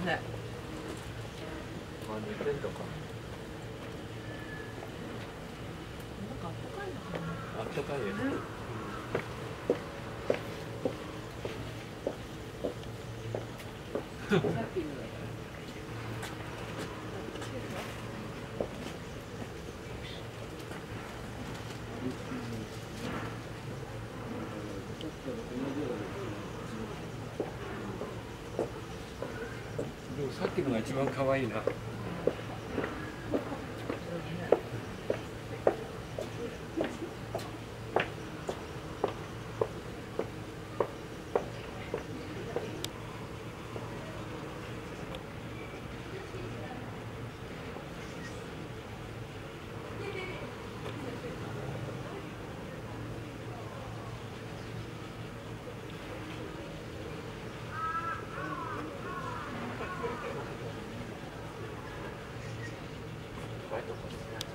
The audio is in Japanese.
ね。 あ、寝てんのか。 なんかあったかいのかな。 あったかいです。 さっきのでもさっきのが一番可愛いな。バイトか。